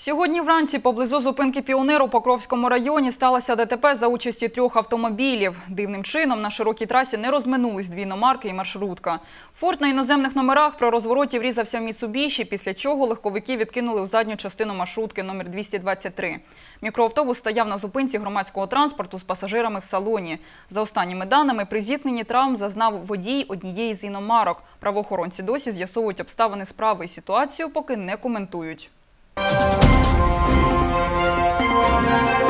Сьогодні вранці поблизу зупинки «Піонер» у Покровському районі сталося ДТП за участі 3 автомобілів. Дивним чином на широкій трасі не розминулись дві іномарки і маршрутка. «Форд» на іноземних номерах при розвороті врізався в «Міцубіші», після чого легковики відкинули у задню частину маршрутки номер 223. Мікроавтобус стояв на зупинці громадського транспорту з пасажирами в салоні. За останніми даними, при зіткненні травм зазнав водій однієї з іномарок. Правоохоронці досі з'ясовують обставини справи і ситуацію поки не коментують.